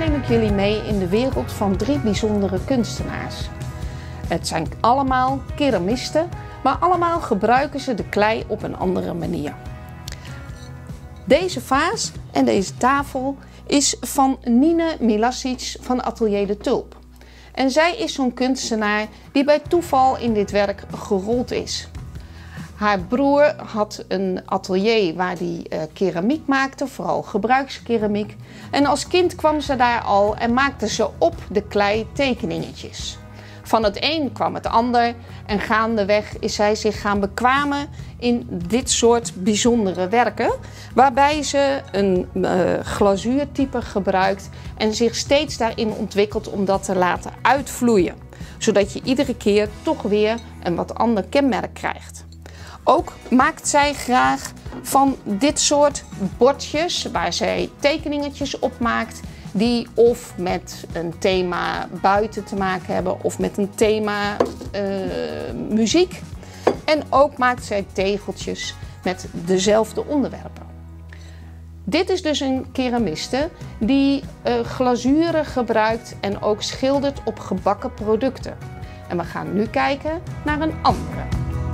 neem ik jullie mee in de wereld van 3 bijzondere kunstenaars. Het zijn allemaal keramisten, maar allemaal gebruiken ze de klei op een andere manier. Deze vaas en deze tafel is van Nine Milasic van Atelier de Tulp. En zij is zo'n kunstenaar die bij toeval in dit werk gerold is. Haar broer had een atelier waar hij keramiek maakte, vooral gebruikskeramiek. En als kind kwam ze daar al en maakte ze op de klei tekeningetjes. Van het een kwam het ander en gaandeweg is zij zich gaan bekwamen in dit soort bijzondere werken. Waarbij ze een glazuurtype gebruikt en zich steeds daarin ontwikkelt om dat te laten uitvloeien. Zodat je iedere keer toch weer een wat ander kenmerk krijgt. Ook maakt zij graag van dit soort bordjes waar zij tekeningetjes op maakt. Die of met een thema buiten te maken hebben of met een thema muziek. En ook maakt zij tegeltjes met dezelfde onderwerpen. Dit is dus een keramiste die glazuren gebruikt en ook schildert op gebakken producten. En we gaan nu kijken naar een andere.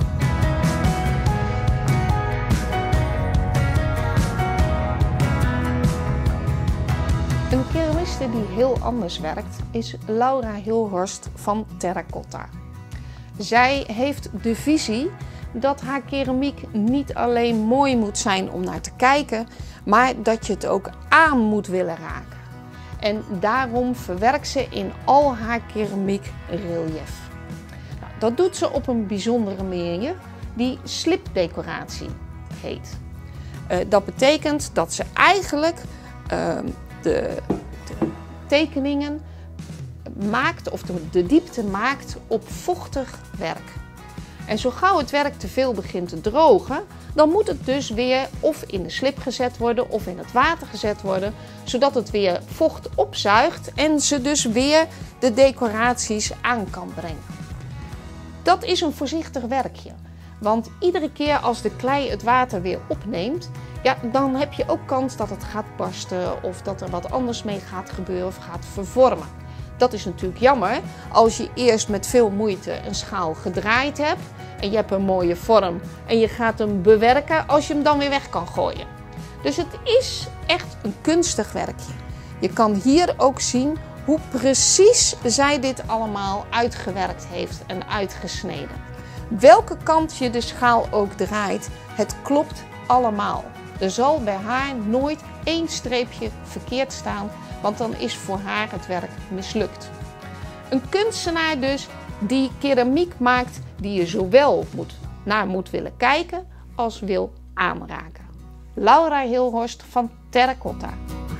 Een keramiste die heel anders werkt is Laura Hilhorst van Terracotta. Zij heeft de visie dat haar keramiek niet alleen mooi moet zijn om naar te kijken, maar dat je het ook aan moet willen raken. En daarom verwerkt ze in al haar keramiek relief. Nou, dat doet ze op een bijzondere manier die slipdecoratie heet. Dat betekent dat ze eigenlijk de tekeningen maakt of de diepte maakt op vochtig werk. En zo gauw het werk te veel begint te drogen, dan moet het dus weer of in de slip gezet worden of in het water gezet worden, zodat het weer vocht opzuigt en ze dus weer de decoraties aan kan brengen. Dat is een voorzichtig werkje, want iedere keer als de klei het water weer opneemt, ja, dan heb je ook kans dat het gaat barsten of dat er wat anders mee gaat gebeuren of gaat vervormen. Dat is natuurlijk jammer als je eerst met veel moeite een schaal gedraaid hebt en je hebt een mooie vorm en je gaat hem bewerken als je hem dan weer weg kan gooien. Dus het is echt een kunstig werkje. Je kan hier ook zien hoe precies zij dit allemaal uitgewerkt heeft en uitgesneden. Welke kant je de schaal ook draait, het klopt allemaal. Er zal bij haar nooit één streepje verkeerd staan, want dan is voor haar het werk mislukt. Een kunstenaar dus die keramiek maakt die je zowel naar moet willen kijken als wil aanraken. Laura Hilhorst van Terracotta.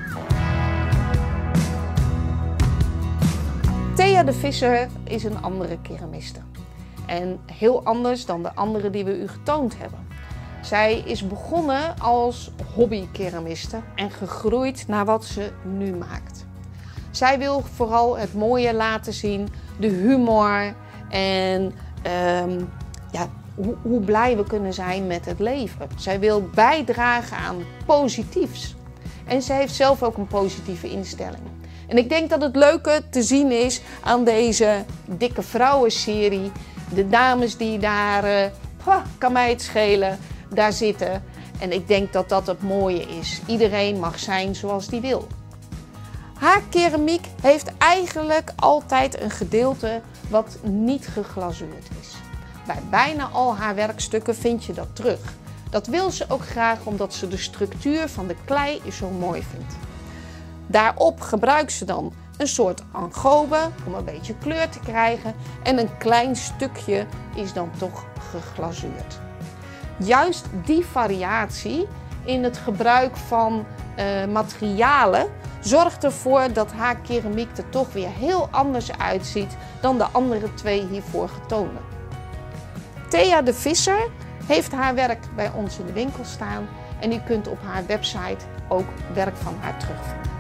Thea de Visser is een andere keramiste. En heel anders dan de andere die we u getoond hebben. Zij is begonnen als hobbykeramiste en gegroeid naar wat ze nu maakt. Zij wil vooral het mooie laten zien, de humor en hoe blij we kunnen zijn met het leven. Zij wil bijdragen aan positiefs. En zij heeft zelf ook een positieve instelling. En ik denk dat het leuke te zien is aan deze dikke vrouwen-serie. De dames die daar, kan mij het schelen, daar zitten. En ik denk dat dat het mooie is. Iedereen mag zijn zoals die wil. Haar keramiek heeft eigenlijk altijd een gedeelte wat niet geglazuurd is. Bij bijna al haar werkstukken vind je dat terug. Dat wil ze ook graag omdat ze de structuur van de klei zo mooi vindt. Daarop gebruikt ze dan een soort engobe om een beetje kleur te krijgen en een klein stukje is dan toch geglazuurd. Juist die variatie in het gebruik van materialen zorgt ervoor dat haar keramiek er toch weer heel anders uitziet dan de andere 2 hiervoor getoonde. Thea de Visser heeft haar werk bij ons in de winkel staan en u kunt op haar website ook werk van haar terugvinden.